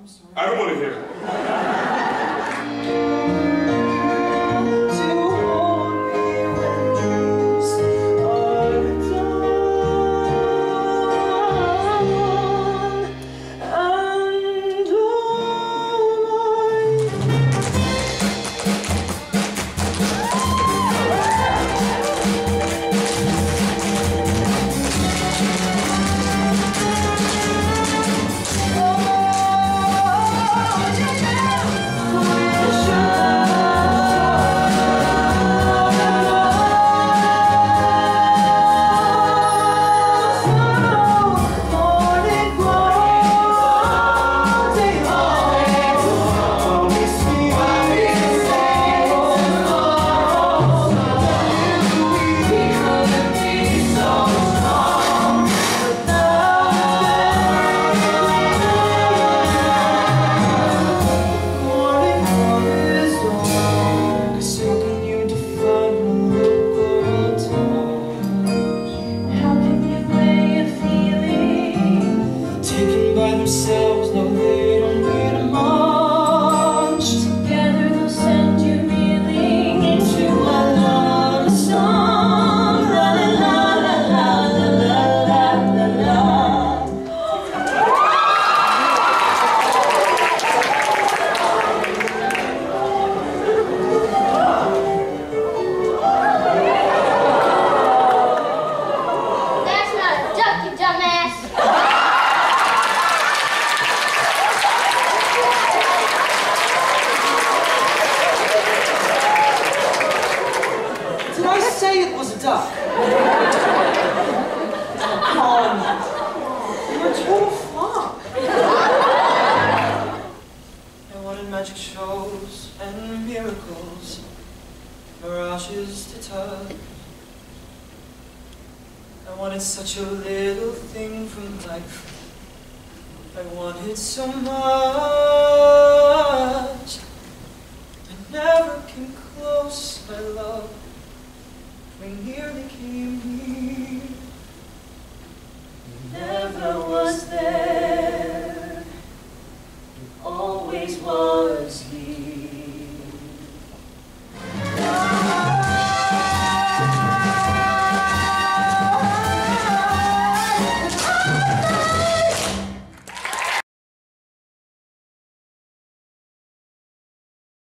sorry. I don't want to hear it. Themselves, no, they don't need a much. Together they'll send you reeling into a love song. La la la la la la la la la. That's not a duck, you dumbass. Did I say it was a duck? You're too far. I wanted magic shows and miracles, mirages to touch. I wanted such a little thing from life. I wanted so much. I never came close, my love. We nearly came here.